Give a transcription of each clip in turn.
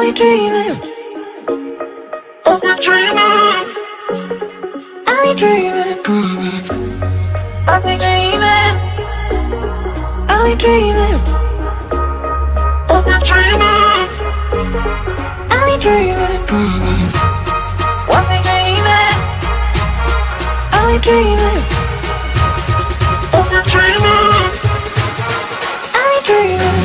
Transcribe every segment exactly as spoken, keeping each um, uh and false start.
we dreaming? Are we dreaming? Are we dreaming? Are we dreaming? Are we dreaming? Are we dreaming? Are we dreaming? Are we dreaming? Are we dreaming? Are we dreaming? Are we dreaming?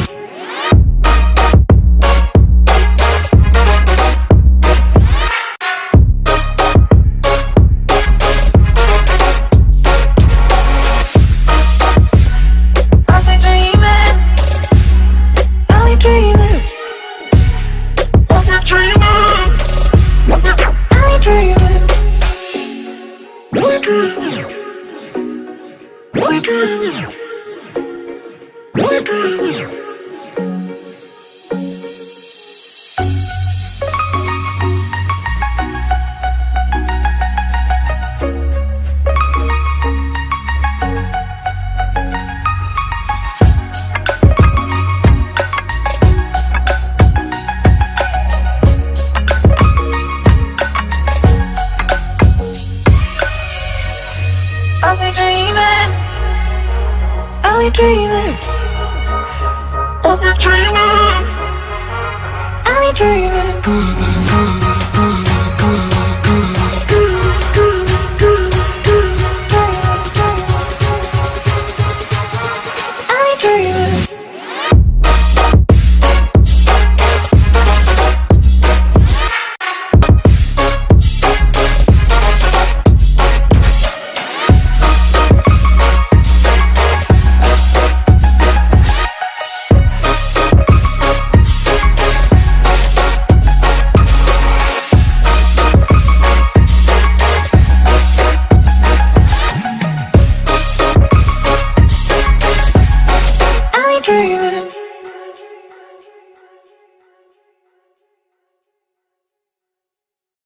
Are we dreaming? Are we dreaming?